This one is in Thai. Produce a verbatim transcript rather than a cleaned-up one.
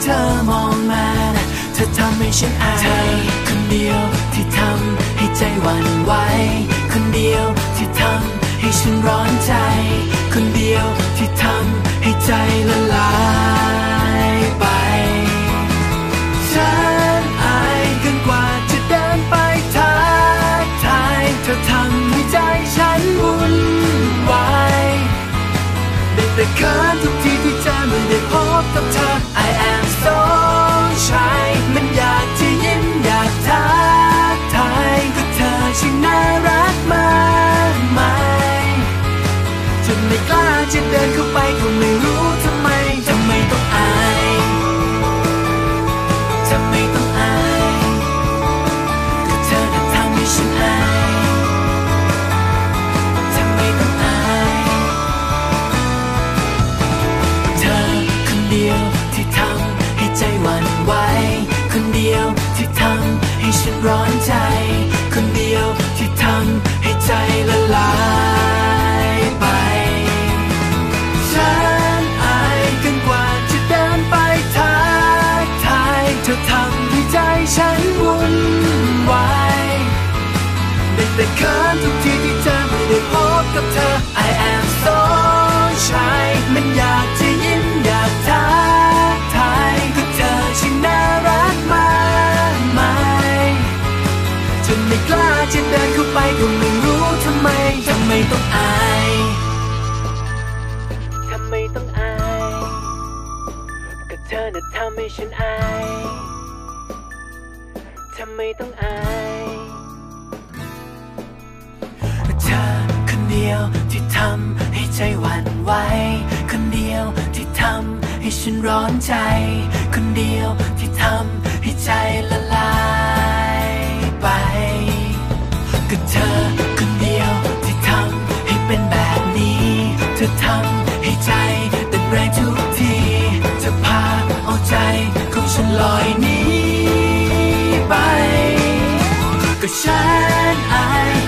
เธอมองมาเธอทำให้ฉันอายเธอคนเดียวที่ทำให้ใจหวั่นไหวคนเดียวที่ทำให้ฉันร้อนใจคนเดียวที่ทำให้ใจละลายไปฉันอายเกินกว่าจะเดินไปทักทายเธอทำให้ใจฉันวุ่นวายได้แต่เขินทุกทีที่เจอเมื่อได้พบกับเธอ I am so shy มันอยากจะยิ้มอยากทักทายก็เธอช่างน่ารักมากมายจนไม่กล้าจะเดินเข้าไปก็ไม่รู้ทำไมทำไมต้องอายทำไมต้องอายก็เธอน่ะทำให้ฉันอายทำไมต้องอายเธอคนเดียวที่ทำให้ใจหวั่นไหวคนเดียวที่ทำให้ฉันร้อนใจคนเดียวที่ทำให้ใจละลายไปฉันอายเกินกว่าจะเดินไปทักทายเธอทำให้ใจฉันวุ่นวายได้แต่เขินทุกทีที่เจอไม่ได้พบกับเธอ I am so shy มันอยากจะยิ้มอยากทักทายก็เธอช่างน่ารักมากมายจนไม่กล้าจะเดินเข้าไปก็ไม่รู้ทำไมทำไมต้องอายทำไมต้องอายก็เธอน่ะทำให้ฉันอายทำไมต้องอายเธอคนเดียวที่ทำให้ใจหวั่นไหวคนเดียวที่ทำให้ฉันร้อนใจคนเดียวที่ทำให้ใจละลายไปก็เธอคนเดียวที่ทำให้เป็นแบบนี้เธอทำให้ใจเต้นแรงทุกทีเธอพาเอาใจของฉันลอยหนีไปก็ฉันอาย